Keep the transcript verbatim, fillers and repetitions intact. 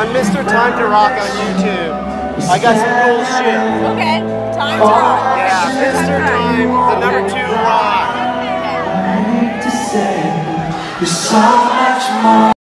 I'm Mister Time to Rock on YouTube. I got some cool shit. Okay, Time to Rock. Yeah, Mister Time, the number two rock. I need to say, there's so much more.